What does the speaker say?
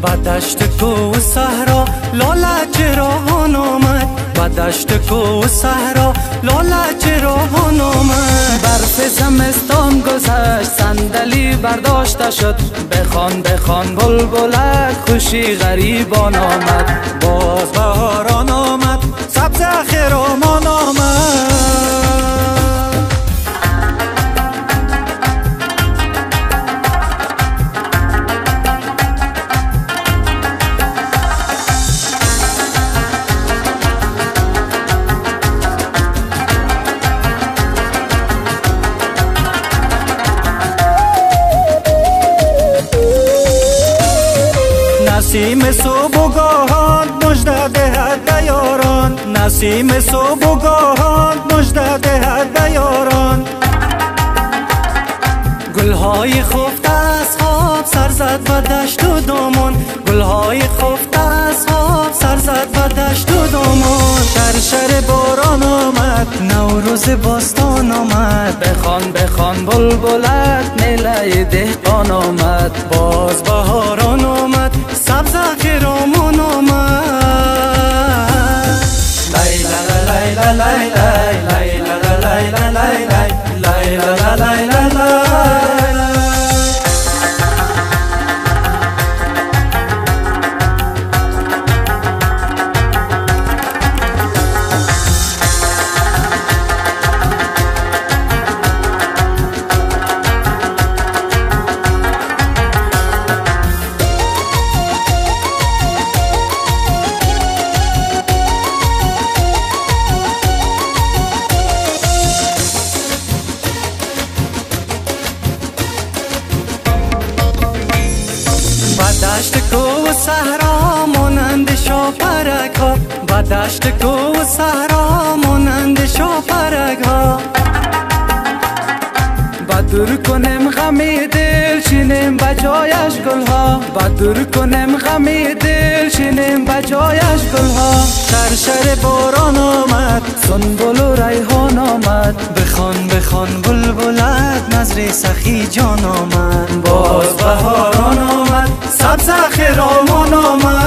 با دشت کو و صحرا لاله جراحان آمد، با دشت کو و صحرا لاله جراحان آمد. برف زمستان گذشت صندلی برداشته شد، بخوان بخوان بلبلک خوشی غریبان آمد. باز بهاران آمد سبز خرامان آمد. نسیم صبحگاهان مژده دهد یاران، نسیم صبحگاهان مژده دهد یاران. گلهای خفته از خواب سر زد و دشت و دامان، گلهای خفته از خواب سر زد و دشت و دامان. شرشر باران آمد نوروز باستان آمد، بخوان بخوان بلبلک میله دهقان آمد. باز بهاران آمد سبز خرامان آمد. لیلا لیلا لیلا لیلا لیلا لیلا لیلا لیلا. دشت کو و صحرا مانند شاپرک ها، با دشت کو و صحرا مانند شاپرک ها. با دور کنیم غمی دل چینیم بجایش گل ها، با دور کنیم غمی دل چینیم بجایش گل ها. شرشر باران آمد سنبل و ریحان آمد، بخوان بخوان بلبلک نظر سخی جان آمد. باز بهاران آمد سبز خرامان آمد.